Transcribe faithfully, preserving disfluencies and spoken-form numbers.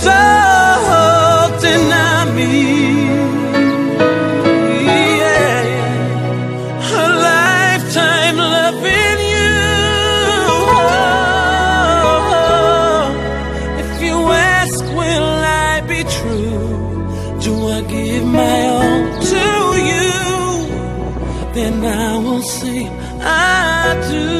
don't deny me. Yeah, a lifetime loving you. Oh, if you ask, will I be true? Do I give my all to you? Then I will say I do.